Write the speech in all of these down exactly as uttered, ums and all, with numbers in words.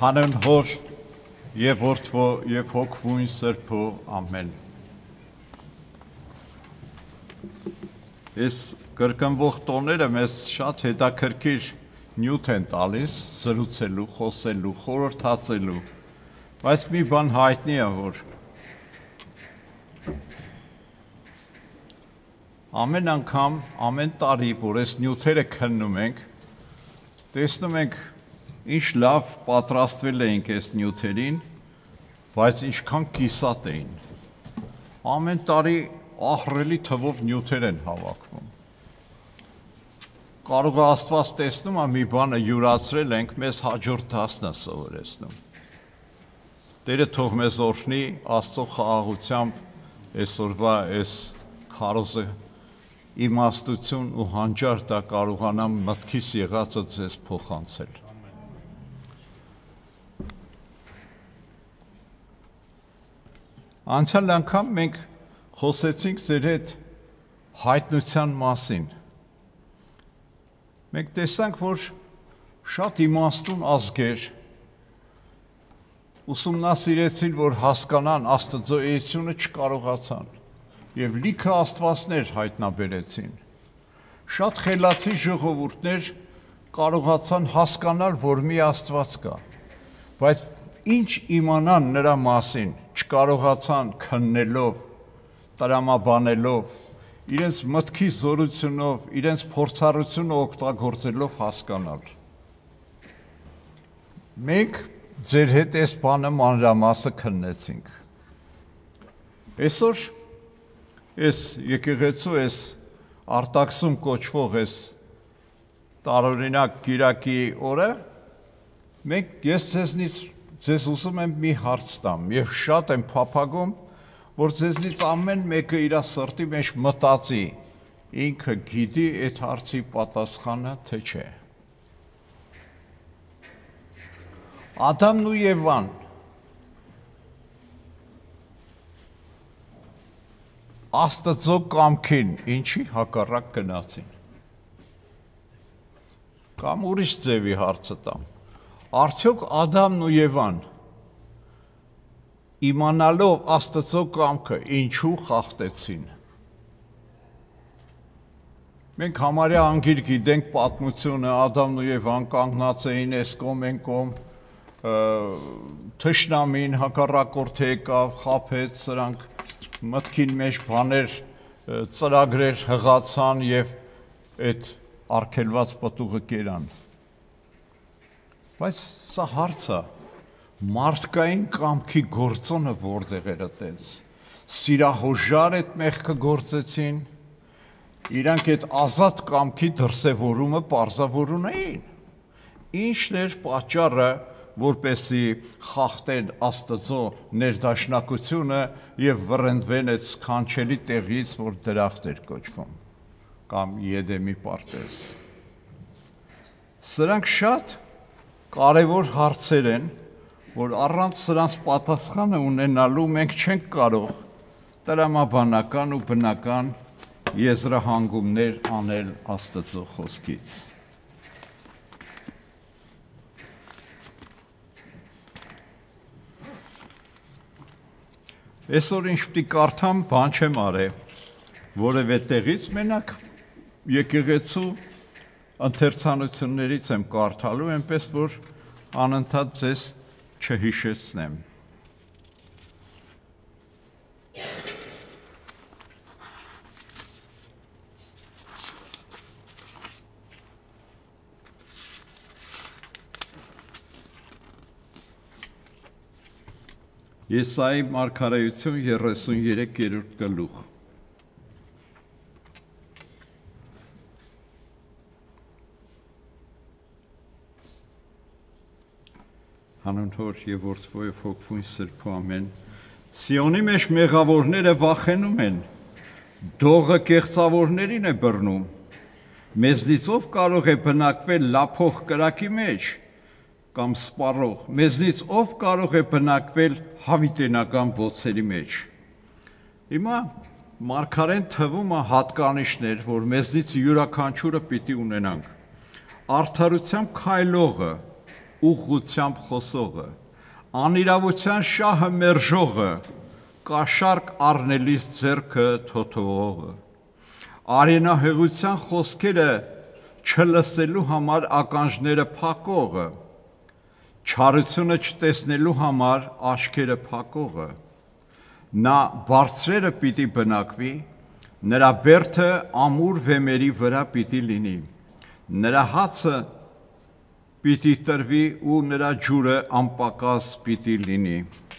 Հանուն Հոր եւ Որդվո եւ Հոգվույն Սրբո ամեն։ Այս կրկնվող տոները մեզ շատ հետաքրքիր նյութ են տալիս զրուցելու, խոսելու, խորհրդածելու, բայց մի բան հայտնի է, որ ամեն անգամ, ամեն տարի, որ այս նյութերը քննում ենք, տեսնում ենք ինչ լավ պատրաստվել էինք այս նյութերին, բայց ինչքան կիսատ էին։ Ամեն տարի ահռելի թվով նյութեր են հավաքվում։ Կարող է Աստված տեսնում է մի բանը յուրացրել ենք, մեզ հաջորդ դասն է սովորեցնում։ Տերը թող մեզ օրհնի Աստծո խաղաղությամբ այսօրվա այս քարոզը իմաստություն ու հանճար տա կարողանամ մտքիս եղածը ձեզ փոխանցել։ Անցյալ անգամ մենք խոսեցինք ձեր հետ հայտնության մասին։ Մենք տեսանք, որ շատ իմաստուն ազգեր ուսումնասիրեցին, որ հասկանան Աստծո էությունը չկարողացան եւ լիքը աստվածներ հայտնաբերեցին։ Շատ խելացի ժողովուրդներ կարողացան հասկանալ, որ մի Աստված կա, բայց ինչ իմանան նրա մասին, չկարողացան քննելով, տրամաբանելով, իրենց մտքի զորությունով, իրենց փորձառությունը օգտագործելով հասկանալ։ Մենք ձեր հետ այս բանը մանրամասը քննեցինք։ Այսօր այս եկեղեցու այս արտաքսում կոչվող այս տարօրինակ կիրակի օրը մենք ես ձեզնից ձեզ ուզում եմ մի հարց տամ եւ շատ եմ փափագում, որ ձեզնից ամեն մեկը իր սրտի մեջ մտածի, ինքը գիտի այդ հարցի պատասխանը թե չէ։ Ադամն ու Եվան Աստծո կամքին ինչի հակառակ գնացին։ Կամ ուրիշ ձևի հարցը տամ։ Արդյոք Ադամն ու Եվան իմանալով Աստծո կամքը ինչու խախտեցին։ Մենք համարյա անգիր գիտենք պատմությունը, Ադամն ու Եվան կանգնած էին այս կողմ այն կողմ, թշնամին հակառակորդը եկավ, խաբեց, սրանք մտքին մեջ բաներ, ծրագրեր հղացան եւ այդ արգելված պտուղը կերան։ Բայց սա հարց է, մարդկային կամքի գործոնը որտեղ էր այդպես, սիրահոժար այդ մեղքը գործեցին, իրանք այդ ազատ կամքի դրսևորումը պարզավորում էին, ինչն էր պատճառը, որպեսզի խախտեն Աստծո ներդաշնակությունը եւ վռնդվեն այդ սքանչելի տեղից, որ դրախտ էր կոչվում, կամ Եդեմի պարտեզ։ Սրանք շատ կարևոր հարցեր են, որ առանց սրանց պատասխանը ունենալու մենք չենք կարող տրամաբանական ու բնական եզրահանգումներ անել Աստծո խոսքից։ Այսօր ինչ պիտի կարդամ, բան չեմ արել, որևէ տեղից մենակ եկեղեցու ընթերցանություններից եմ կարդալու, այնպես որ անընդհատ ձեզ չհիշեցնեմ։ Եսայի մարգարեություն երեսուններեք գլուխ։ Հանուն Հոր եւ Որդվո եւ Հոգվույն Սրբո ամեն։ Սիոնի մեջ մեղավորները վախենում են, դողը կեղծավորներին է բռնում։ Մեզնից ով կարող է բնակվել լափող կրակի մեջ կամ սպառող, մեզնից ով կարող է բնակվել հավիտենական բոցերի մեջ։ Հիմա մարգարեն թվում է հատկանիշներ, որ մեզնից յուրաքանչյուրը պիտի ունենանք։ Արդարությամբ քայլողը ուղղությամբ խոսողը, անիրավության շահը մերժողը, կաշառք առնելիս ձեռքը թոթողողը, արենահեղության խոսքերը չլսելու համար ականջները փակողը, չարությունը չտեսնելու համար աչքերը փակողը, նա բարձրերը պիտի բնակվի, նրա բերդը ամուր վեմերի վրա պիտի լինի, նրա հացը պիտի տրվի ու նրա ջուրը անպակաս պիտի լինի։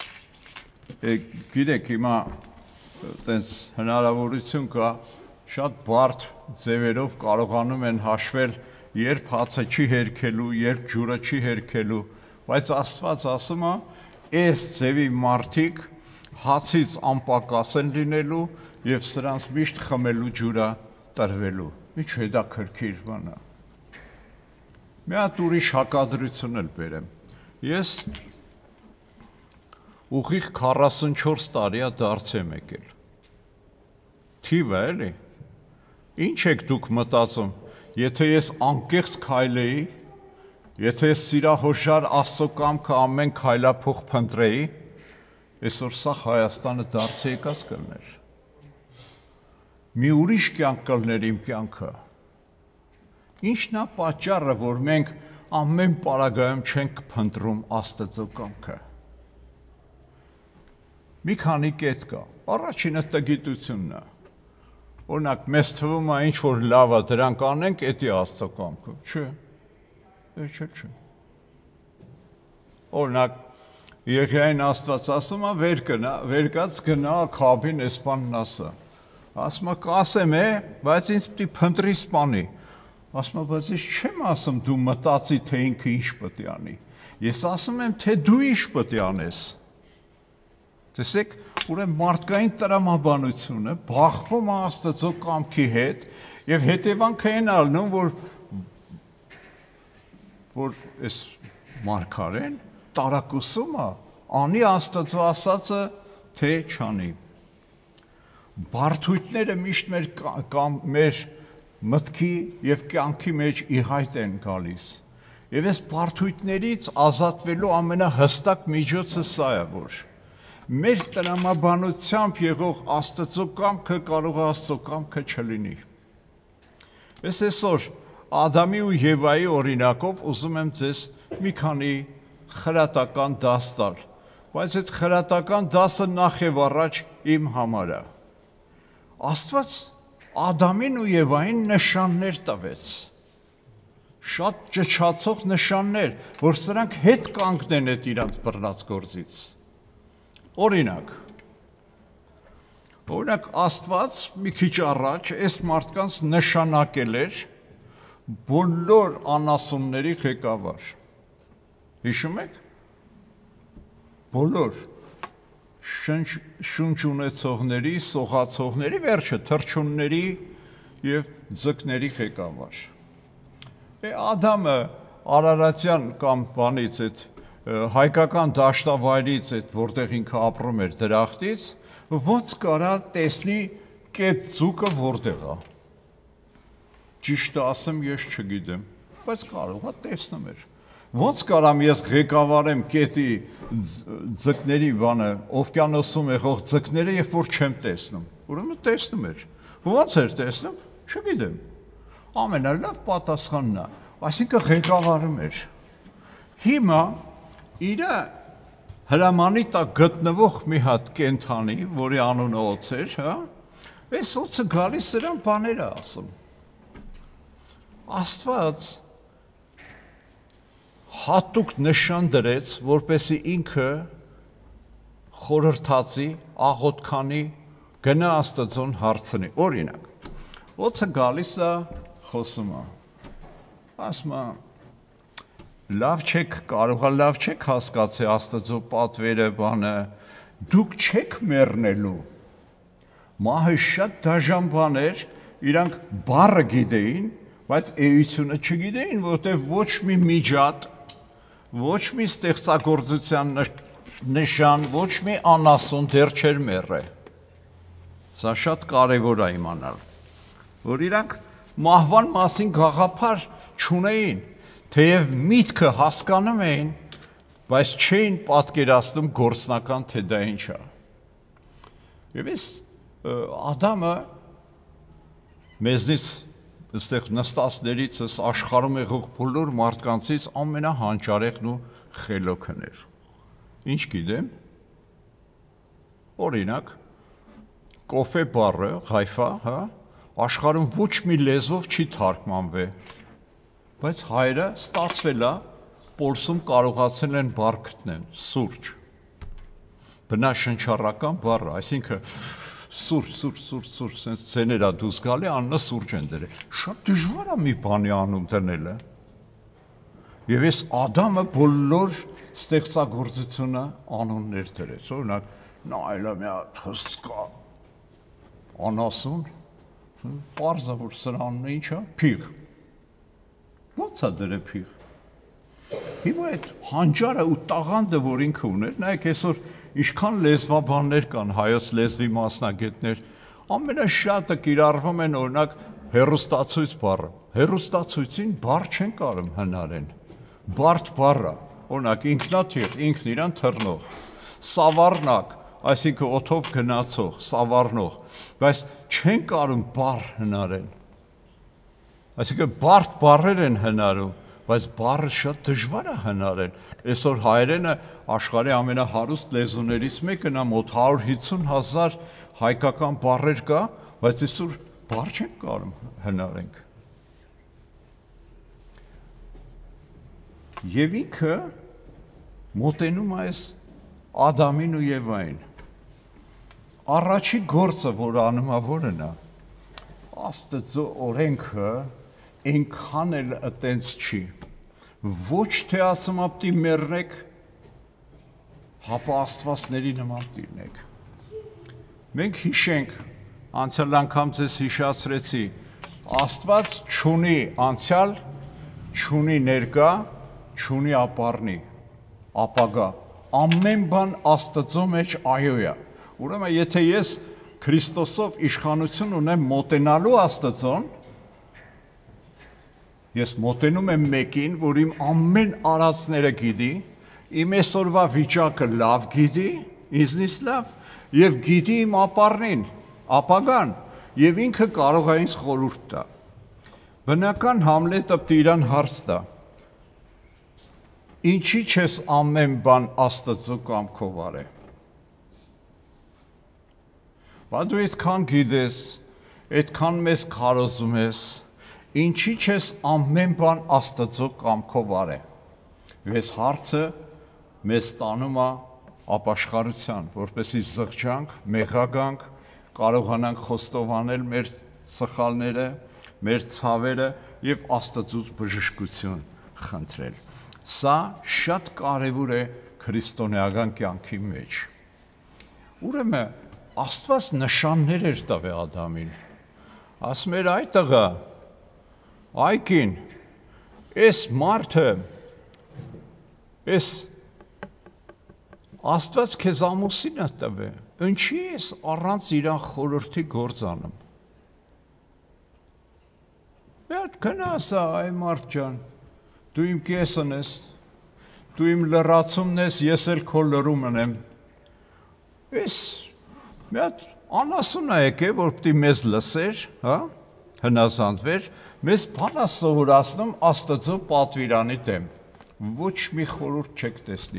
Գիտեք, հիմա տենց հնարավորություն կա, շատ բարդ ձևերով կարողանում են հաշվել, երբ հացը չի հերքելու, երբ ջուրը չի հերքելու, բայց Աստված ասում է, այս ձևի մարդիկ հացից անպակաս են լինելու և սրանց միշտ խմելու ջուրա տրվելու։ Ինչ հետաքրքիր բան է։ Մի հատ ուրիշ հակադրություն էլ բերեմ։ Ես ուղիղ քառասունչորս տարի է դարձ եմ եկել։ Թիվը էլի։ Ինչ եք դուք մտածում, եթե ես անկեղծ քայլեի, եթե ես սիրահոժար Աստծո կամքը ամեն քայլափող փնտրեի, այսօր սա Հայաստանը դարձ եկած կլներ։ Մի ուրիշ կյանք կլներ իմ կյանքը։ Ինչն է պատճառը, որ մենք ամեն պարագայում չենք փնտրում Աստծո կամքը։ Մի քանի կետ կա։ Առաջինը տգիտությունն է։ Օրինակ, մեզ թվում է ինչ որ լավ է, դրանք անենք, էդի Աստծո կամքը։ Չէ։ Չէ, չէ։ Օրինակ, Եղիային Աստված ասում է, վեր գնա, վեր կաց գնա Աքաբին էսպանն ասա։ Ասում է, կասեմ է, բայց ինձ պիտի փնտրի սպանի։ Ասում է, բայց ես չեմ ասում դու մտածի, թե ինքը ինչ պետք է անի։ Ես ասում եմ, թե դու ինչ պետք է անես։ Տեսեք, ուրեմն մարդկային տրամաբանությունը բախվում է Աստծո կամքի հետ եւ հետևանքը այն ալնում, որ որ այս մարգարեն տարակուսում է, անի Աստծո ասածը, թե չանի։ Բարդույթները միշտ մեր կամ մեր մտքի եւ կյանքի մեջ ի հայտ են գալիս։ Եվ այս բարդույթներից ազատվելու ամենահստակ միջոցը սա է, որ մեր տրամաբանությամբ եղող Աստծո կամքը կարող է Աստծո կամքը չլինի։ Ես այսօր Ադամի ու Եվայի օրինակով ուզում եմ ձեզ մի քանի խրատական դաս տալ, բայց այդ խրատական դասը նախ եւ առաջ իմ համար է։ Աստված Ադամին ու Եվային նշաններ տվեց, շատ ճչացող նշաններ, որ սրանք հետ կանգնեն այդ իրանց բռնած գործից։ Օրինակ, օրինակ Աստված մի քիչ առաջ այս մարդկանց նշանակել էր բոլոր անասունների ղեկավար։ Հիշում եք։ Բոլոր շունչ ունեցողների, սողացողների, վերջը թռչունների եւ ձկների ղեկավար։ Ադամը Արարատյան կամ բանից այդ հայկական դաշտավայրից այդ որտեղ ինքը ապրում էր դրախտից, ոնց կարա տեսնի կետ ձուկը որտեղ է։ Ճիշտը ասեմ, ես չգիտեմ, բայց կարող է տեսնում էր։ Ոնց կարամ ես ղեկավարեմ կետի ձկների բանը, օվկիանոսում եղող ձկները, երբ որ չեմ տեսնում։ Ուրեմն տեսնում էր։ Ոնց էր տեսնում, չգիտեմ։ Ամենալավ պատասխանն է, այսինքն ղեկավարում էր։ Հիմա իր հրամանի տակ գտնվող մի հատ կենդանի, որի անունը օձ էր, հա, այս օձը գալիս սրան բաներ է ասում։ Աստված հատուկ նշան դրեց, որպեսզի ինքը խորհրդացի, աղոթքանի, գնա Աստծուն հարցնի։ Օրինակ, օձը գալիս է, խոսում է, ասում է, լավ չեք, կարող է լավ չեք հասկացի Աստծո պատվերը բանը, դուք չեք մեռնելու։ Մահը շատ դաժան բան էր, իրանք բառը գիտեին, բայց էությունը չգիտեին, որտեղ ոչ մի միջատ, ոչ մի ստեղծագործության նշան, ոչ մի անասուն դեռ չէր մեռել։ Սա շատ կարևոր է իմանալ, որ իրանք մահվան մասին գաղափար չունեին, թեև միտքը հասկանում էին, բայց չէին պատկերացնում գործնական թե դա ինչ է։ Եվ այս Ադամը մեզնից այստեղ նստածներից աշխարհում եղող բոլոր մարդկանցից ամենահանճարեղն ու խելոքն էր։ Ինչ գիտեմ, օրինակ, կոֆե բառը, ղայֆա, հա, աշխարհում ոչ մի լեզվով չի թարգմանվել, բայց հայերը ստացվել է, Պոլսում կարողացել են բառ գտնել, սուրճ, բնաշնչառական բառը, այսինքն սուրճ, սուրճ, սուրճ, սուրճ, sense ցեներա դուրս գալի, աննա սուրճ են դրել։ Շատ դժվար է մի բանի անուն դնելը։ Եվ այս Ադամը բոլոր ստեղծագործությունը անուններ դրեց։ Օրինակ, նայելա մի հատ հսկա անասուն, պարզա որ սրա անունը ինչ է, փիղ։ Ո՞նց է դրել փիղ։ Հիմա այդ հանճարը ու տաղանդը, որ ինքը ուներ, նայեք այսօր ինչքան լեզվաբաններ կան, հայոց լեզվի մասնագետներ, ամենաշատը կիրառվում են օրինակ հեռուստացույց բառը։ Հեռուստացույցին բառ չեն կարող հնարեն։ Բարդ բառը, օրինակ ինքնաթիռ, ինքն իրան թռնող, սավառնակ, այսինքն օդով գնացող, սավառնող, բայց չեն կարող բառ հնարեն։ Այսինքն բարդ բառեր են հնարում, բայց բառը շատ դժվար է հնարել։ Այսօր հայերենը աշխարհի ամենահարուստ լեզուներից մեկն է, մոտ հարյուր հիսուն հազար հայկական բառեր կա, բայց այսօր բառ չենք կարող հնարենք։ Եվ ինքը մոտենում է այս Ադամին ու Եվային։ Առաջի գործը, որ անում է, որն է, Աստծո օրենքը այնքան էլ այտենց չի, ոչ թե ասում ապտի մեռնեք, հապա աստվածների նման տիրնեք։ Մենք հիշենք, անցյալ անգամ ձեզ հիշացրեցի, Աստված չունի անցյալ, չունի ներկա, չունի ապառնի, ապագա, ամեն բան Աստծո մեջ այո է։ Ուրեմն եթե ես Քրիստոսով իշխանություն ունեմ մոտենալու Աստծոն, ես մոտենում եմ մեկին, որ իմ ամեն արածները գիտի, իմ այսօրվա վիճակը լավ գիտի, ինձնից լավ, եւ գիտի իմ ապառնին, ապագան, եւ ինքը կարող է ինձ խորհուրդ տա։ Բնական Համլետը պիտի իրան հարց տա. Ինչի՞ չես ամեն բան Աստծո կամքով արել։ Բա դու այդքան գիտես, այդքան մեզ քարոզում ես, ինչի՞ չես ամեն բան Աստծո կամքով արել։ Այս հարցը մեզ տանում է ապաշխարության, որպեսզի զղջանք, մեղագանք, կարողանանք խոստովանել մեր սխալները, մեր ցավերը եւ Աստծուց բժշկություն խնդրել։ Սա շատ կարևոր է քրիստոնեական կյանքի մեջ։ Ուրեմն Աստված նշաններ էր տվել Ադամին։ Ասում էր այ տղա, այ կին, այս մարդը, այս Աստված քեզ ամուսին է տվել, ինչի ես առանց իրան խորհրդի գործ անում։ Մեկ գնասա, այ մարդ ջան, դու իմ կեսն ես, դու իմ լրացումն ես, ես էլ քո լրումն եմ։ Այս մեկ անասուն է եկե, որ պիտի մեզ լսեր, հա, հնազանդվեր, մեզ բան է սովորացնում Աստծո պատվիրանի դեմ, ոչ մի խորհուրդ չեք տեսնի,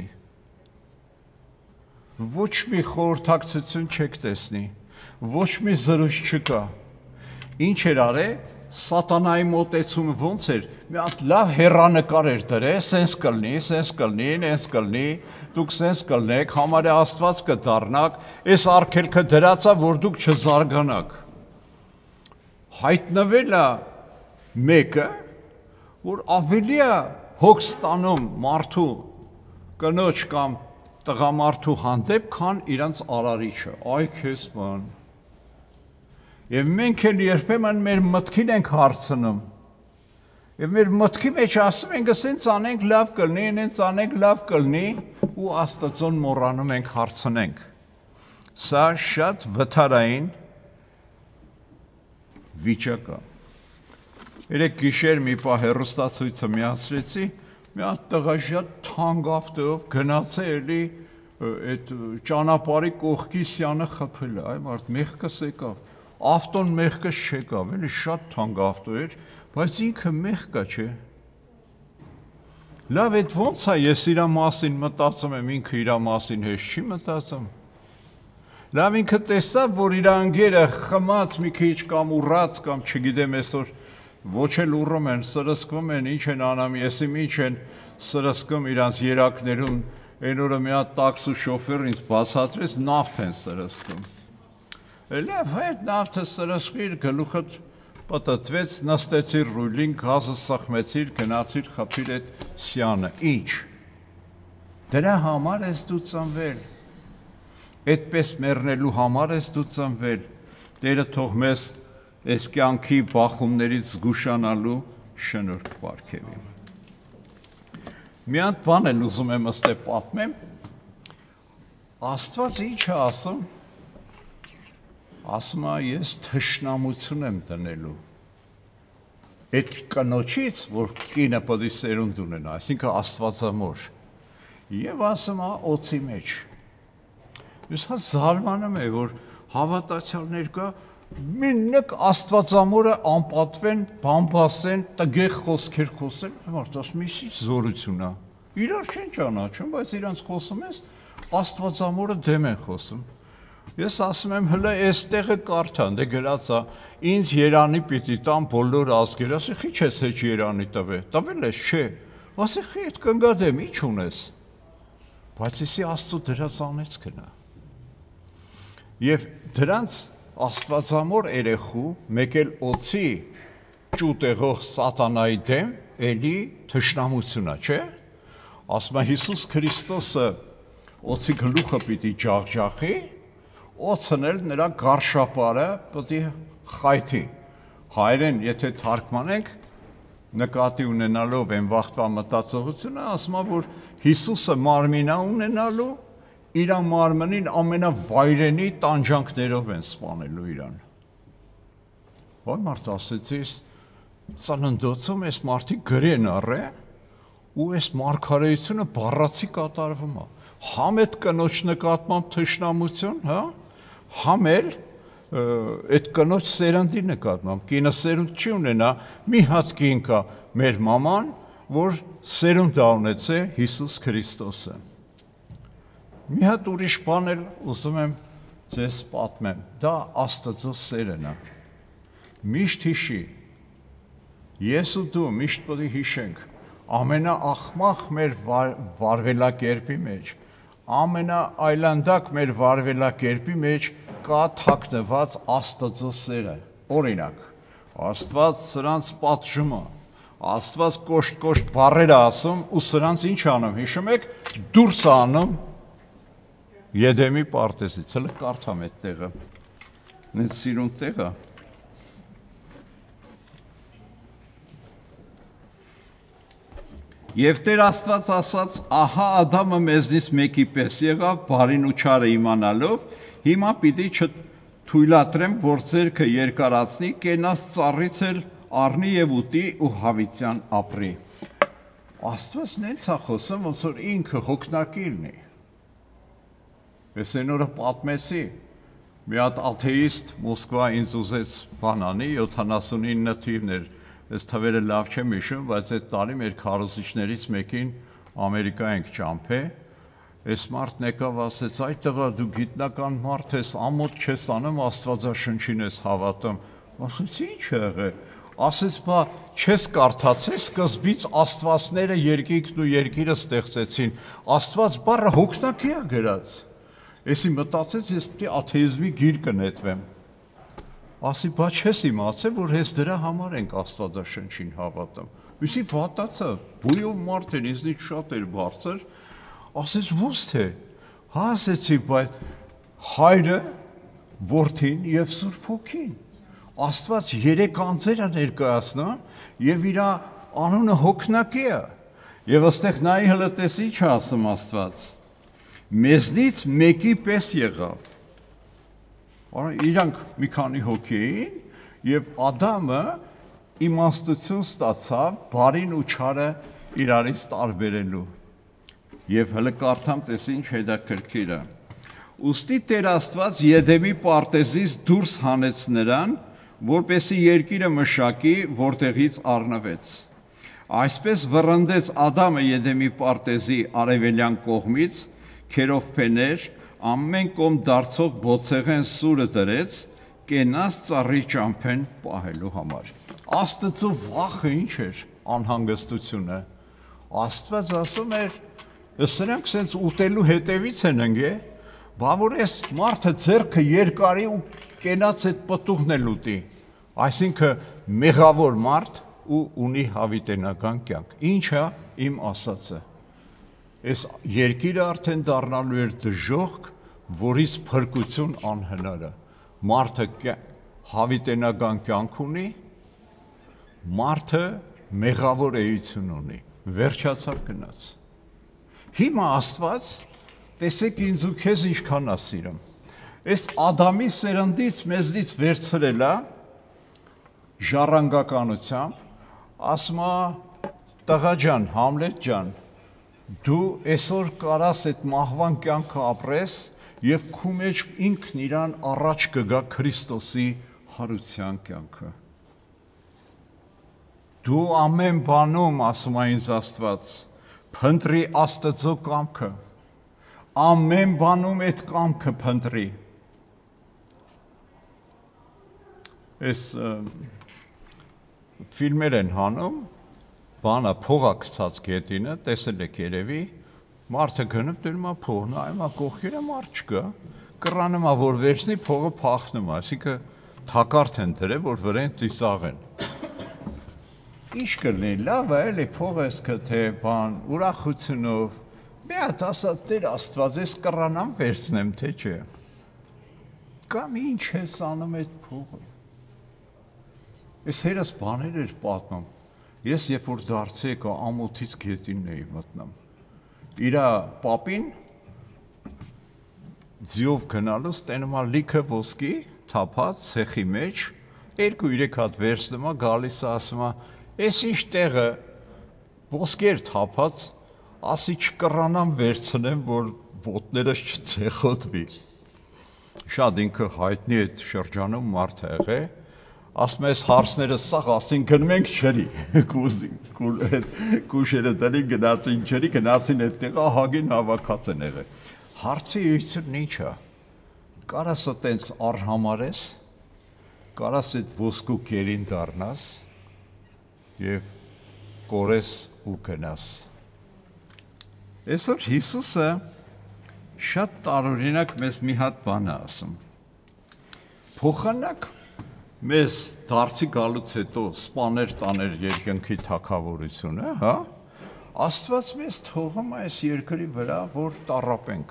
ոչ մի խորհրդակցություն չեք տեսնի, ոչ մի զրույց չկա, ինչ էր արել, սատանայի մոտեցումը ոնց էր, մի հատ լավ հեռանկար էր դրել, սենց կլնի, սենց կլնի, նենց կլնի, դուք սենց կլնեք, համարյա Աստված կդառնաք, այս արգելքը դրած է, որ դուք չզարգանաք։ Հայտնվել է մեկը, որ ավելի է հոգ ստանում մարդու կնոջ կամ տղամարդու հանդեպ, քան իրանց արարիչը, այ քեզ բան։ Եվ մենք էլ երբեմն մեր մտքին ենք հարցնում, եւ մեր մտքի մեջ ասում ենք, ասենց անենք լավ կլնի, այնց անենք լավ կլնի, ու Աստծուն մոռանում ենք հարցնենք։ Սա շատ վթարային վիճակ է։ Երեք գիշեր մի պահ հեռուստացույցը միացրեցի, մի հատ տղա շատ թանկ ավտոյով գնաց է էլի այդ ճանապարհի կողքի սյանը խփել է, այ մարդ մեղքս եկավ, ավտոն մեղքս չեկավ, էլի շատ թանկ ավտո էր, բայց ինքը մեղքա չէ։ Լավ, այդ ոնց է ես իր մասին մտածում եմ, ինքը իր մասին հեշտ չի մտածում։ Լավ, ինքը տեսավ, որ իր անգերը խմած մի քիչ կամ ուռած կամ չգիտեմ այսօր ոչ էլ ուռում են, սրսկվում են, ինչ են անում, եսիմ ինչ են սրսկում իրանց երակներում, այն օրը մի հատ տաքսու շոֆեր ինձ բացատրեց, նավթ են սրսկում։ Լավ, այդ նավթը սրսկիր, գլուխդ պտտվեց, նստեցիր ռուլին, գազը սխմեցիր, գնացիր խփիր այդ սյանը, ինչ։ Դրա համար ես դու ծնվել, այդպես մեռնելու համար ես դու ծնվել, Տերը թող մեզ այս կյանքի բախումներից զգուշանալու շնորհք պարգևի։ Մի հատ բան էլ ուզում եմ ըստե պատմեմ, Աստված ինչ է ասում, ասում է ես թշնամություն եմ դնելու, այդ կնոջից, որ կինը պետք է սերունդ ունենա, այսինքն Աստվածամոր, եւ ասում է օծի մեջ, ես հա զարմանում եմ, որ հավատացյալներ կա, Միննեք Աստվածամորը անպատվեն, բամբասեն, տգեղ խոսքեր խոսեն, մարդ ասում է զորություն է, իրար չեն ճանաչում, բայց իրանց խոսում ես, Աստվածամորը դեմ են խոսում։ Ես ասում եմ, հլը այստեղը կարդան, դե գրած է, ինձ երանի պիտի տան բոլոր ազգերը, ասի խի չես հեչ երանի տվե, տվել ես, չէ, ասի խի այդ կնգադեմ, ինչ ունես, բայց եսի Աստծո դրած անեց կնա։ Եվ դրանց Աստվածամոր երեխու մեկ էլ օծի ճուտեղող սատանայի դեմ էլի թշնամությունա, չէ։ Ասում է Հիսուս Քրիստոսը օծի գլուխը պիտի ջախջախի, օծն էլ նրա գարշապարը պիտի խայթի։ Հայերեն եթե թարգմանենք նկատի ունենալով են վաղտվա մտածողությունը, ասում է որ Հիսուսը մարմինա ունենալու իր մարմնին ամենավայրենի տանջանքներով են սպանելու իրան։ Ոյ մարդ ասեցիս, ծննդոցում ես մարդի գրեն առե, ու ես մարգարեությունը բառացի կատարվում է։ Համ այդ կնոջ նկատմամբ թշնամություն, հա, համ էլ այդ կնոջ սերնդի նկատմամբ, կինը սերունդ չի ունենա, մի հատ կին կա մեր մաման, որ սերունդ ունեցե Հիսուս Քրիստոսը։ Մի հատ ուրիշ բան էլ ուզում եմ ձեզ պատմեմ, դա Աստծո սերն է։ Միշտ հիշի, ես ու դու միշտ պետք է հիշենք, ամենաախմախ մեր վարվելակերպի մեջ, ամենաայլանդակ մեր վարվելակերպի մեջ կա թաքնված Աստծո սերը։ Օրինակ, Աստված սրանց պատժում է, Աստված կոշտ-կոշտ բառեր է ասում ու սրանց ինչ անում, հիշում եք, դուրս է անում Եդեմի պարտեզից, հլը կարդամ այդ տեղը, նենց սիրուն տեղը։ Եվ Տեր Աստված ասաց, ահա Ադամը մեզնից մեկի պես եղավ, բարին ու չարը իմանալով, հիմա պիտի չթույլատրեմ, որ ձեռքը երկարացնի, կենաց ծառից էլ առնի եւ ուտի ու հավիտյան ապրի։ Աստված նենց է խոսում, ոնց որ ինքը հոգնակիրն է։ Ես այն օրը պատմեցի, մի հատ աթեիստ Մոսկվա ինձ ուզեց բան անի, յոթանասունինը թիվներ, այս թվերը լավ չեմ հիշում, բայց այդ տարի մեր քարոզիչներից մեկին Ամերիկա ենք ճամփե, այս մարդն եկավ ասեց, այ տղա դու գիտնական մարդ ես, ամոթ չես անում, Աստվածաշնչին ես հավատում, ասեց ինչ եղե, ասեց բա չես կարդացել, սկզբից աստվածները երկինքն ու երկիրը ստեղծեցին, Աստված բառը հոգնակի է գրած։ Եսի մտածեց, ես պիտի աթեիզմի գիր կնետվեմ։ Ասի, բա չես իմացել, որ հենց դրա համար ենք Աստվածաշնչին հավատում։ Ուսի վատացա, բույով մարդ են, ինձնից շատ էր բարձր, ասեց ո՞ց թե։ Հա ասեցի, բայց հայրը, որդին եւ Սուրբ Հոգին։ Աստված երեք անձեր է ներկայացնում եւ իր անունը հոգնակի է։ Եվ այստեղ նայի հլտես ինչ է ասում Աստված։ Մեզնից մեկի պես եղավ։ Իրանք մի քանի հոգի էին եւ Ադամը իմաստություն ստացավ բարին ու չարը իրարից տարբերելու։ Եվ հələ կարդամ, տես ինչ հետաքրքիր է։ Ուստի Տեր Աստված Եդեմի պարտեզից դուրս հանեց նրան, որպեսզի երկիրը մշակի, որտեղից առնվեց։ Այսպես վռնդեց Ադամը Եդեմի պարտեզի արևելյան կողմից, քերով փեներ, ամեն կողմ դարձող բոցեղեն սուրը դրեց, կենաց ծառի ճամփեն պահելու համար։ Աստծո վախը ինչ էր, անհանգստությունը։ Աստված ասում էր, սրանք սենց ուտելու հետևից են ընկե, բա որ այս մարդը ձեռքը երկարի ու կենաց այդ պտուղն էլ ուտի։ Այսինքն մեղավոր մարդ ու ունի հավիտենական կյանք։ Ինչ է իմ ասածը։ Այս երկիրը արդեն դառնալու էր դժոխք, որից փրկություն անհնար է։ Մարդը հավիտենական կյանք ունի, մարդը մեղավոր էություն ունի, վերջացավ գնաց։ Հիմա Աստված, տեսեք ինձ ու քեզ ինչքան է սիրում։ Այս Ադամի սերնդից մեզնից վերցրել է ժառանգականությամբ, ասում է տղա ջան, Համլետ ջան, դու այսօր կարաս այդ մահվան կյանքը ապրես եւ քու մեջ ինքն իրան առաջ կգա Քրիստոսի հարության կյանքը։ Դու ամեն բանում, ասում է ինձ Աստված, փնտրի Աստծո կամքը, ամեն բանում այդ կամքը փնտրի։ Այս ֆիլմեր են հանում, բանը փողա գցած գետինը, տեսել եք երևի, մարդը գնում դնում է փող, նայում է կողքերը մարդ չկա, կռանում է որ վերցնի փողը փախնում է, այսինքն թակարդ են դրել, որ վրան ծիծաղեն։ Ինչ կլինի, լավ է, էլի փողը էսքը թե բան, ուրախությունով, մի հատ ասած Տեր Աստված, ես կռանամ վերցնեմ, թե չէ։ Կամ ինչ ես անում այդ փողը։ Ես հերս բաներ էր պատմում, ես երբ որ դարձի եկա ամոթից գետինն էի մտնում, իրա պապին ձիով գնալուց տենում է լիքը ոսկի, թափած, ցեխի մեջ, երկու երեք հատ վերցնում է, գալիս է ասում է, ես ինչ տեղը ոսկեր թափած, ասի չկռանամ վերցնեմ, որ ոտներս չցեխոտվի։ Շատ ինքը հայտնի այդ շրջանում մարդ է եղել, ասում ես հարցները սաղ, ասին գնում ենք ջրի, կուշերը տնի գնացին ջրի, գնացին այդ տեղը, ահագին հավաքած են եղել։ Հարցի էությունն ինչ է, կարաս տենց արհամարես, կարաս այդ ոսկու կերին դառնաս և կորես ու գնաս։ Այսօր Հիսուսը շատ տարօրինակ մեզ մի հատ բան է ասում։ Փոխանակ մեզ դարձի գալուց հետո սպաներ տաներ երկնքի թագավորությունը, հա, Աստված մեզ թողում է այս երկրի վրա, որ տառապենք։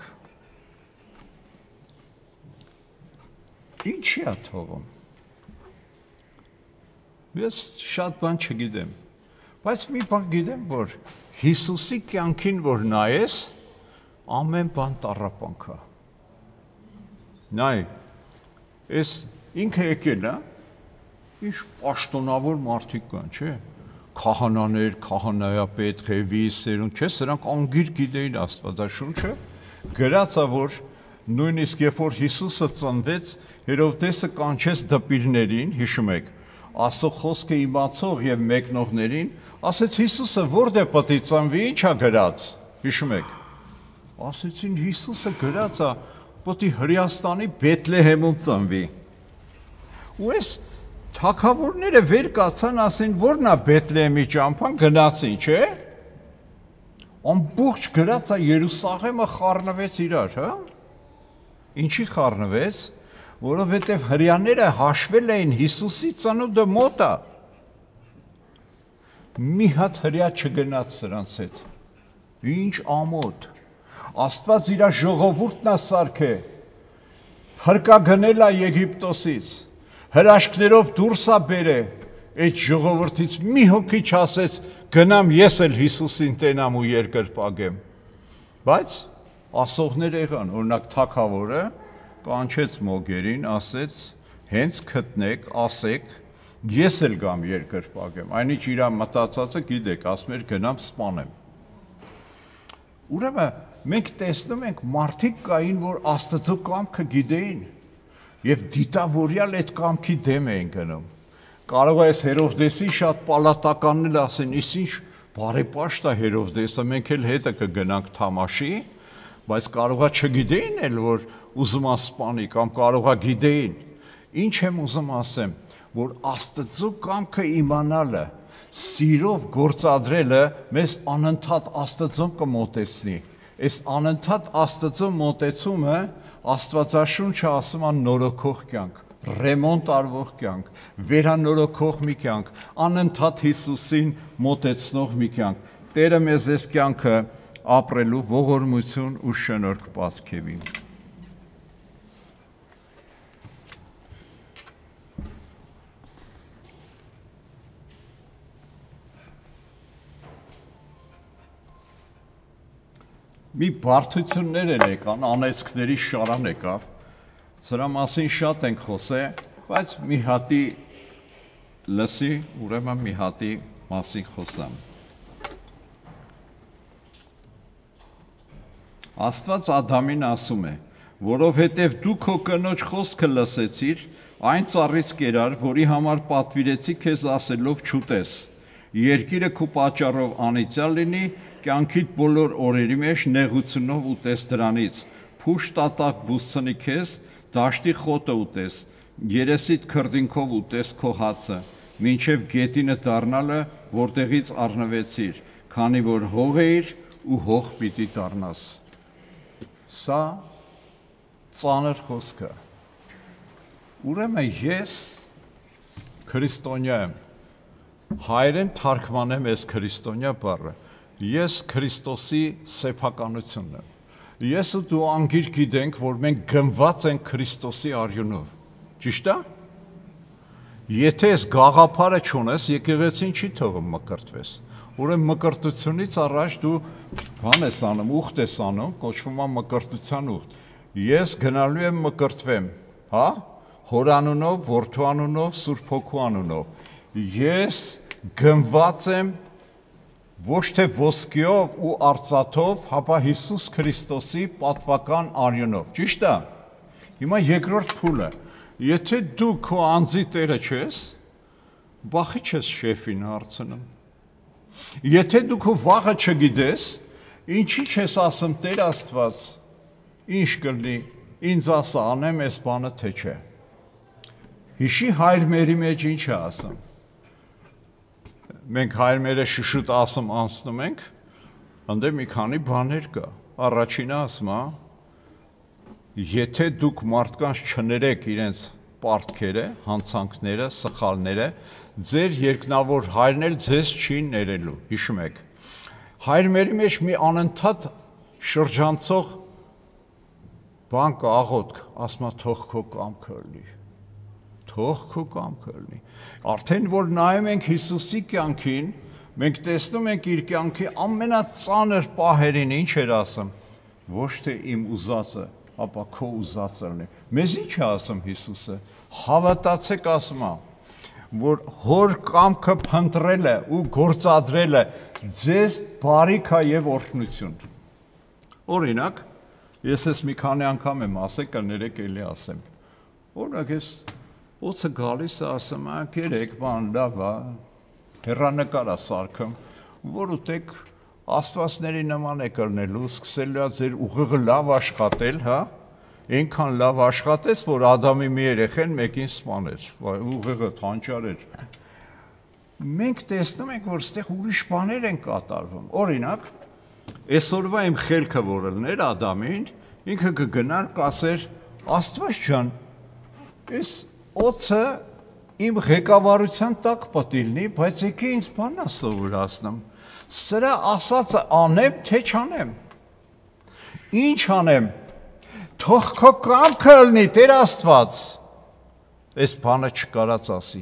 Ինչի է թողում։ Ես շատ բան չգիտեմ, բայց մի բան գիտեմ, որ Հիսուսի կյանքին որ նայես, ամեն բան տառապանք է։ Նայ, այս ինքը եկել է, ինչ պաշտոնավոր մարդիկ կան, չէ, քահանաներ, քահանայապետ, Ղևի, սերունդ, չէ, սրանք անգիր գիտեին Աստվածաշունչը, գրած է, որ նույնիսկ երբ որ Հիսուսը ծնվեց, Հերովդեսը կանչեց դպիրներին, հիշում եք, Աստծո խոսքը իմացող եւ մեկնողներին, ասեց Հիսուսը որտե պետք է ծնվի, ի՞նչ է գրած, հիշում եք։ Ասեցին Հիսուսը գրած է, պետք է Հրեաստանի Բեթլեհեմում ծնվի։ Ու այս թագավորները վեր կացան, ասին, որն է Բեթլեհեմի ճամփան, գնացին, չէ։ Ամբողջ գրած է Երուսաղեմը խառնվեց իրար, հա։ Ինչի խառնվեց, որովհետև հրեաները հաշվել էին Հիսուսի ծնունդը մոտ է։ Մի հատ հրեա չգնաց սրանց հետ։ Ինչ ամոթ։ Աստված իր ժողովուրդն է սարքել։ Փրկա գնել է Եգիպտոսից։ Հրաշքներով դուրս է բերել, այդ ժողովրդից մի հոգի չասեց, գնամ ես էլ Հիսուսին տենամ ու երկրպագեմ։ Բայց ասողներ եղան, օրինակ թագավորը կանչեց մոգերին, ասեց, հենց գտնեք, ասեք, Ես էլ գամ երկրպագեմ, այնինչ իր մտածածը գիտեք, ասում էր գնամ սպանեմ։ Ուրեմն մենք տեսնում ենք մարդիկ կային, որ Աստծո կամքը գիտեին եւ դիտավորյալ այդ կամքի դեմ էին գնում։ Կարող է Հերովդեսի շատ պալատականն ասեն, իսկ ինչ բարեպաշտ է Հերովդեսը, մենք էլ հետը կգնանք թամաշի, բայց կարողա չգիտեին էլ, որ ուզում է սպանի կամ կարողա գիտեին։ Ինչ եմ ուզում ասեմ, որ Աստծո կամքը իմանալը, սիրով գործադրելը մեզ անընդհատ Աստծուն կմոտեցնի։ Այս անընդհատ Աստծո մոտեցումը Աստվածաշունչը ասում է նորոգող կյանք, ռեմոնտ արվող կյանք, վերանորոգող մի կյանք, անընդհատ Հիսուսին մոտեցնող մի կյանք։ Տերը մեզ այս կյանքը ապրելու ողորմություն ու շնորհք պարգևի։ Մի բարդություններ են եկան, անեծքների շարան եկավ, սրա մասին շատ ենք խոսել, բայց մի հատի լսի, ուրեմն մի հատի մասին խոսամ։ Աստված Ադամին ասում է, որովհետև դու քո կնոջ խոսքը լսեցիր, այն ծառից կերար, որի համար պատվիրեցի քեզ ասելով չուտես, երկիրը քո պատճառով անիծյալ լինի, կյանքիդ բոլոր օրերի մեջ նեղությունով ուտես դրանից, փուշ տատակ բուսցնի քեզ, դաշտի խոտը ուտես, երեսիդ քրդինքով ուտես քո հացը, մինչև գետինը դառնալը, որտեղից առնվեցիր, քանի որ հող էիր ու հող պիտի դառնաս։ Սա ծանր խոսք է։ Ուրեմն ես քրիստոնյա եմ, հայերեն թարգմանեմ այս քրիստոնյա բառը։ Ես Քրիստոսի սեփականությունն եմ։ Ես ու դու անգիր գիտենք, որ մենք գնված ենք Քրիստոսի արյունով։ Ճիշտ է։ Եթե այս գաղափարը չունես, եկեղեցին չի թողում մկրտվես։ Ուրեմն մկրտությունից առաջ դու բան ես անում, ուխտ ես անում, կոչվում է մկրտության ուխտ։ Ես գնալու եմ մկրտվեմ, հա? Հոր անունով, Որդու անունով, Սուրբ Հոգու անունով։ Ես գնված եմ ոչ թե ոսկիով ու արծաթով, հապա Հիսուս Քրիստոսի պատվական արյունով, ճիշտ է։ Հիմա երկրորդ փուլը, եթե դու քո անձի տերը չես, բախի չես շեֆին հարցնում։ Եթե դու քո վաղը չգիտես, ինչի չես ասում Տեր Աստված, ինչ կլինի, ինձ ասա անեմ այս բանը թե չէ։ Հիշի հայր մերի մեջ ինչ է ասում։ Մենք հայրմերը շշուտ ասում անցնում ենք, ընդե մի քանի բաներ կա։ Առաջինը ասում է, եթե դուք մարդկանց չներեք իրենց պարտքերը, հանցանքները, սխալները, ձեր երկնավոր հայրն էլ ձեզ չի ներելու, հիշում եք։ Հայրմերի մեջ մի անընդհատ շրջանցող բան կա, աղոթք, ասում է թող քո կամքը լինի։ Թող քո կամքը լինի։ Արդեն որ նայում ենք Հիսուսի կյանքին, մենք տեսնում ենք իր կյանքի ամենածանր պահերին ինչ էր ասում, ոչ թե իմ ուզածը, ապա քո ուզածը լինի։ Մեզ ինչ է ասում Հիսուսը, հավատացեք ասում է, որ հոր կամքը փնտրելը ու գործադրելը ձեզ բարիք է եւ օրհնություն։ Օրինակ, ես ես մի քանի անգամ եմ ասել, կներեք էլի ասեմ։ Օրինակ ես Օծը գալիս է ասում է, գերեք բան լավ է, հեռանկար է սարքում, որ ուտեք աստվածների նման եք ըլնելու, սկսելու է ձեր ուղեղը լավ աշխատել, հա, այնքան լավ աշխատեց, որ Ադամի մի երեխեն մեկին սպանեց, ուղեղը թանճար էր։ Մենք տեսնում ենք, որ ստեղ ուրիշ բաներ են կատարվում։ Օրինակ, այսօրվա իմ խելքը որ ըլներ Ադամին, ինքը կգնար կասեր, Աստված ջան, այս օծը իմ ղեկավարության տակ պետք է լինի, բայց եկե ինձ բան է սովորացնում։ Սրա ասածը անեմ, թե չանեմ։ Ինչ անեմ։ Թող քո կամքը լինի, Տեր Աստված։ Այս բանը չկարած ասի։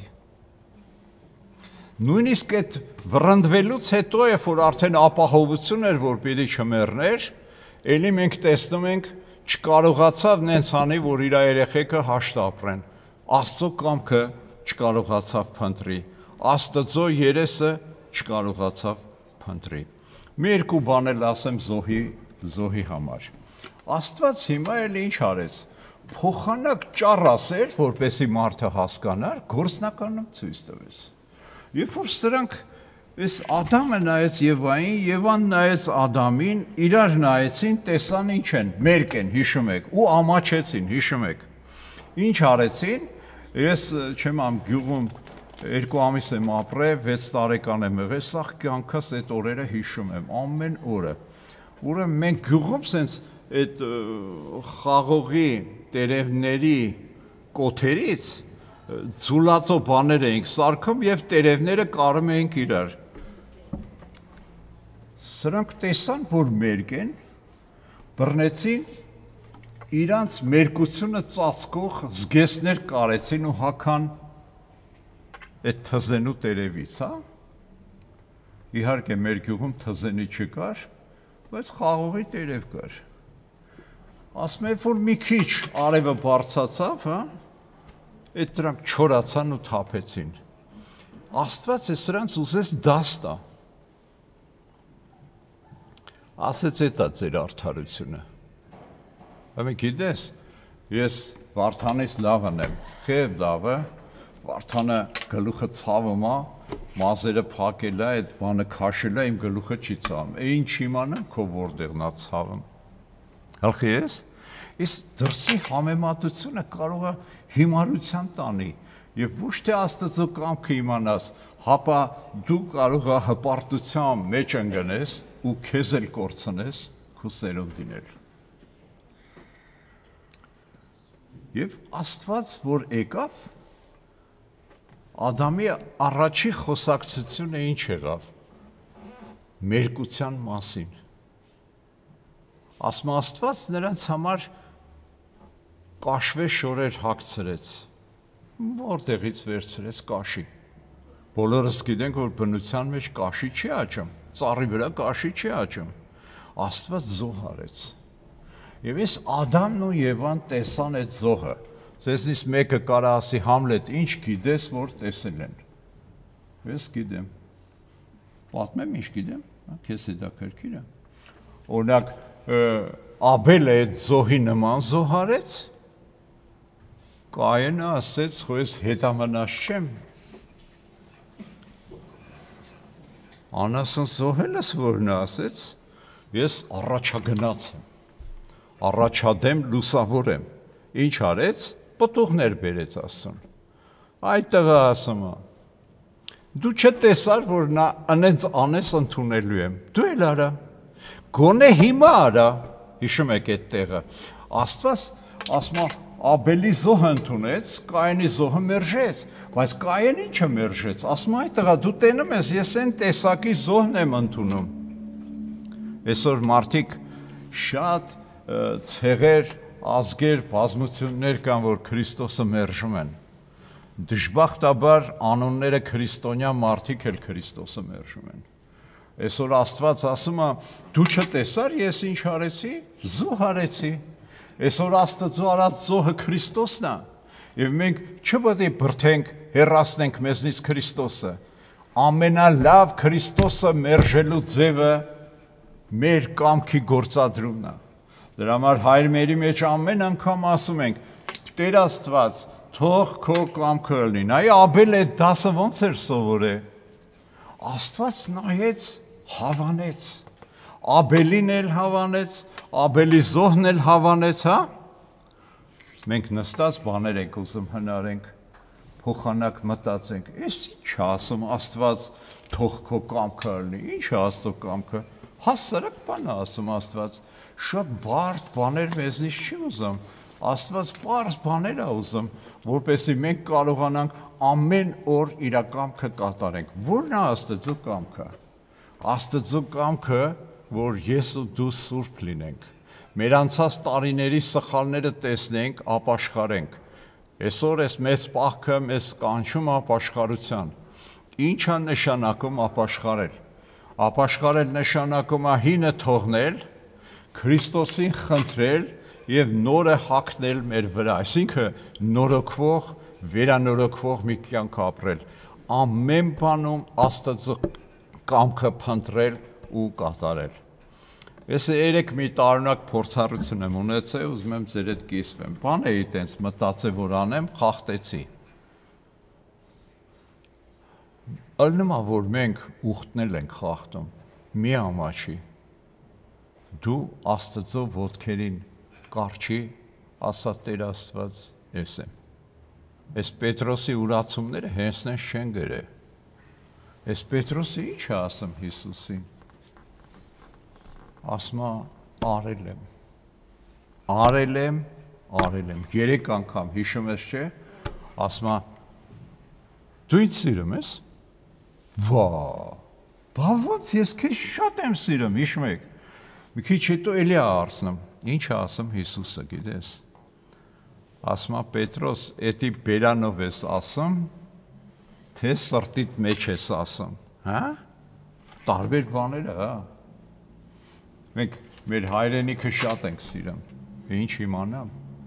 Նույնիսկ այդ վռնդվելուց հետո, երբ որ արդեն ապահովություն էր, որ պիտի չմեռներ, էլի մենք տեսնում ենք, չկարողացավ նենց անի, որ իր երեխեքը հաշտ ապրեն։ Աստծո կամքը չկարողացավ փնտրի, Աստծո երեսը չկարողացավ փնտրի։ Մի երկու բան էլ ասեմ զոհի, զոհի համար։ Աստված հիմա էլ ինչ արեց, փոխանակ ճառ ասեր, որպեսի մարդը հասկանար, գործնականում ցույց տվեց։ Երբ որ սրանք Այս Ադամը նայեց Եվային, Եվան նայեց Ադամին, իրար նայեցին, տեսան ինչ են, մերկ են, հիշում եք, ու ամաչեցին, հիշում եք։ Ինչ արեցին, ես չեմ ամ գյուղում երկու ամիս եմ ապրել, վեց տարեկան եմ եղել, սաղ կյանքս այդ օրերը հիշում եմ, ամեն օրը։ Ուրեմն մենք գյուղում սենց այդ խաղողի տերևների կոթերից ձուլածո բաներ էինք սարքում և տերևները կարում էինք իրար։ Սրանք տեսան, որ մերկ են, բռնեցին, իրանց մերկությունը ծածկող զգեստներ կարեցին ու հագան այդ թզենու տերևից, հա։ Իհարկե մեր գյուղում թզենի չկար, բայց խաղողի տերև կար։ Ասում եմ, որ մի քիչ արևը բարձրացավ, հա, այդ դրանք չորացան ու թափեցին։ Աստված է սրանց ուզեց դաս տա։ Ասեց էտա ձեր արդարությունը։ Ամեն գիտես, ես Վարդանից լավն եմ, խև լավը, Վարդանը գլուխը ցավում է, մազերը փակել է, այդ բանը քաշել է, իմ գլուխը չի ցավում։ Է ինչ իմանամ, քո որտեղն է ցավում։ Հալխի ես, իսկ դրսի համեմատությունը կարող է հիմարության տանի, եւ ոչ թե Աստծո կամքը իմանաս, հապա դու կարող ես հպարտության մեջ ընկնես ու քեզ էլ կորցնես քո սերունդին էլ։ Եվ Աստված, որ եկավ, Ադամի առաջի խոսակցությունը ինչ եղավ, մերկության մասին։ Ասում Աստված նրանց համար կաշվե շորեր հագցրեց, որտեղից վերցրեց կաշի։ Բոլորս գիտենք, որ բնության մեջ կաշի չի աճում, ծառի վրա կաշի չի աճում, Աստված զոհ արեց։ Եվ ես Ադամն ու Եվան տեսան այդ զոհը, ձեզնից մեկը կարա ասի Համլետ, ինչ գիտես, որ տեսել են։ Ես գիտեմ, պատմեմ ինչ գիտեմ, քեզ հետաքրքիր է։ Օրինակ, Աբելը այդ զոհի նման զոհ արեց, Կայենը ասեց, խո ես հետամնաց չեմ։ Անասուն զոհել ես, որ նա ասեց, ես առաջագնաց եմ, առաջադեմ լուսավոր եմ, ինչ արեց, պտուղներ բերեց ասում, այդ տղա ասում է, դու չտեսար, որ նա ընենց անես ընդունելու եմ, դու էլ արա, գոնե հիմա արա, հիշում եք այդ տեղը, Աստված ասում է, Աբելի զոհը ընդունեց, Կայենի զոհը մերժեց, բայց Կայեն ինչը մերժեց, ասում այդ տղա դու տենում ես, ես այն տեսակի զոհն եմ ընդունում։ Այսօր մարդիկ շատ ցեղեր, ազգեր, բազմություններ կան, որ Քրիստոսը մերժում են։ Դժբախտաբար անունները քրիստոնյա մարդիկ էլ Քրիստոսը մերժում են։ Այսօր Աստված ասում է, դու չտեսար ես ինչ արեցի, զոհ արեցի։ Այսօր Աստծո արած զոհը Քրիստոսն է, եւ մենք չպետք է բրթենք, հեռացնենք մեզնից Քրիստոսը։ Ամենալավ Քրիստոսը մերժելու ձևը մեր կամքի գործադրումն է։ Դրա համար հայր մերի մեջ ամեն անգամ ասում ենք. Տեր Աստված, թող քո կամքը լինի։ Այ Աբելը այդ դասը ոնց էր սովորել։ Աստված նայեց, հավանեց։ Աբելին էլ հավանեց, Աբելի զոհն էլ հավանեց, հա։ Մենք նստած բաներ ենք ուզում հնարենք, փոխանակ մտածենք, ես ինչ ասում Աստված թող քո կամքը լինի, ինչ Աստծո կամքը, հասարակ բան է ասում Աստված, շատ բարդ բաներ մեզնից չի ուզում, Աստված պարզ բաներ է ուզում, որպեսզի մենք կարողանանք ամեն օր իր կամքը կատարենք։ Ո՞րն է Աստծո կամքը։ Աստծո կամքը, որ ես ու դու սուրբ լինենք։ Մեր անցած տարիների սխալները տեսնենք, ապաշխարենք։ Այսօր այս մեծ պահքը մեզ կանչում է ապաշխարության։ Ինչ է նշանակում ապաշխարել։ Ապաշխարել նշանակում է հինը թողնել, Քրիստոսին խնդրել եւ նորը հագնել մեր վրա, այսինքն նորոգվող վերանորոգվող մի կյանք ապրել, ամեն բանում Աստծո կամքը փնտրել ու կատարել։ Ես երեք մի տարօրինակ փորձառություն եմ ունեցել, ուզում եմ ձեր հետ կիսվեմ։ Բան էի տենց մտածել, որ անեմ, խախտեցի։ Ալնում է, որ մենք ուխտնել ենք խախտում, մի ամաչի, դու Աստծո ոտքերին կարչի, ասա Տեր Աստված, ես եմ։ Այս Պետրոսի ուրացումները հենցնես չեն գրել։ Այս Պետրոսը ինչ է ասում Հիսուսին։ Ասում է արել եմ։ Արել եմ, արել եմ։ Երեք անգամ հիշում ես, չէ՞։ Ասում է դու ինձ սիրում ես։ Վա, բա ոնց ես քեզ շատ եմ սիրում, հիշում եք։ Մի քիչ հետո էլի է հարցնում, ինչ է ասում Հիսուսը, գիտես։ Ասում է Պետրոս, էդի բերանով ես ասում, թե սրտիդ մեջ ես ասում, հա։ Տարբեր բաներ է, հա։ Մենք մեր հայրենիքը շատ ենք սիրում, ինչ իմանամ։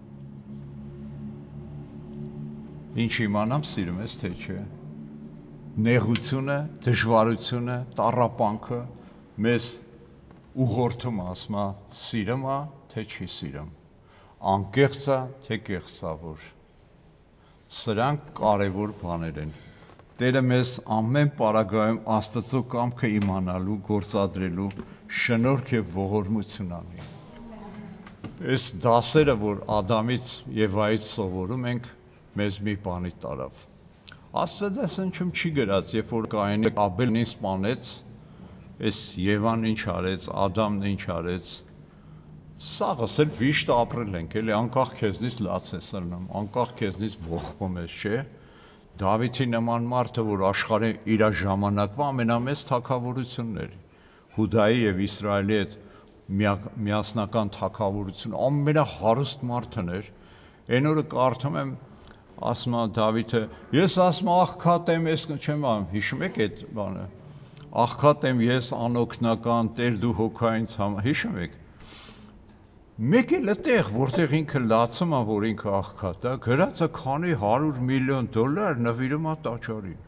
Ինչ իմանամ սիրում ես, թե չէ։ Նեղությունը, դժվարությունը, տառապանքը մեզ ուղղորդում ասում է, սիրում է, թե չի սիրում, անկեղծ է, թե կեղծավոր։ Սրանք կարևոր բաներ են։ Տերը մեզ ամեն պարագայում Աստծո կամքը իմանալու, գործադրելու շնորհք եւ ողորմություն անի։ Այս դասերը, որ Ադամից եւ Եվայից սովորում ենք, մեզ մի բանի տարավ։ Աստվածաշնչում չի գրած, երբ որ Կայենը Աբելին սպանեց, այս Եվան ինչ արեց, Ադամն ինչ արեց, սաղս էլ վիշտ ապրել ենք, էլի անկախ քեզնից լաց ես ըլնում, անկախ քեզնից ողբում ես, չէ։ Դավիթի նման մարդը, որ աշխարհի իր ժամանակվա ամենամեծ թագավորությունն էր, Հուդայի եւ Իսրայելի հետ միասնական թագավորություն, ամենահարուստ մարդն էր, այն օրը կարդում եմ, ասում է Դավիթը, ես ասում աղքատ եմ, ես չեմ անում, հիշում եք այդ բանը, աղքատ եմ ես անօգնական, Տեր դու հոգա ինձ համար, հիշում եք։ Մեկ էլ այդտեղ, որտեղ ինքը լացում է, որ ինքը աղքատ է, գրած է քանի հարյուր միլիոն դոլար նվիրում է տաճարին։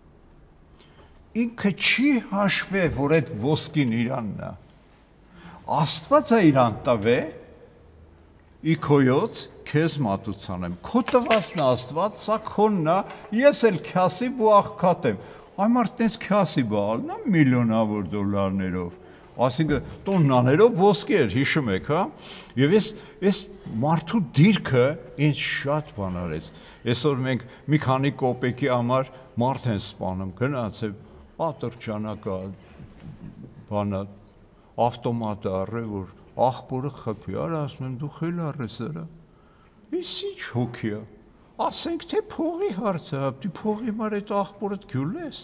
Ինքը չի հաշվել, որ այդ ոսկին իրանն է։ Աստված է իրան տվե, իքոյոց քեզ մատուցան եմ, քո տվածն Աստված, սա քոնն է, ես էլ քյասիբ ու աղքատ եմ։ Այ մարդ տենց քյասիբ է ալնա միլիոնավոր դոլարներով, այսինքն տոննաներով ոսկի էր, հիշում եք, հա։ Եվ ես այս մարդու դիրքը ինձ շատ բան արեց։ Այսօր մենք մի քանի կոպեկի համար մարդ են սպանում, գնաց է ատրճանակա բանը ավտոմատ առե, որ աղբորը խփի, արա ասում եմ դու խելառ ես արա։ Ის ինչ հոգի է։ Ասենք թե փողի հարցը, դու փողի մար այդ աղբորդ գյուլես։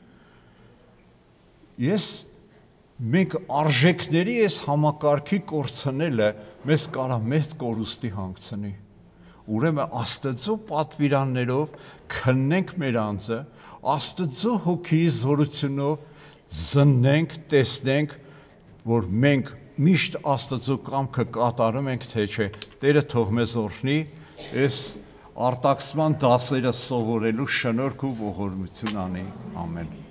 Ես մենք արժեքների այս համակարգի կորցնելը մեզ կարա մեծ կորուստի հանգցնի։ Ուրեմն Աստծո պատվիրաններով քննենք մեր անձը, Աստծո հոգիի զորությունով զննենք, տեսնենք, որ մենք միշտ Աստծո կամքը կատարում ենք, թե չէ։ Տերը թող մեզ օրհնի այս արտաքսման դասերը սովորելու շնորհք ու ողորմություն անի։ Ամեն։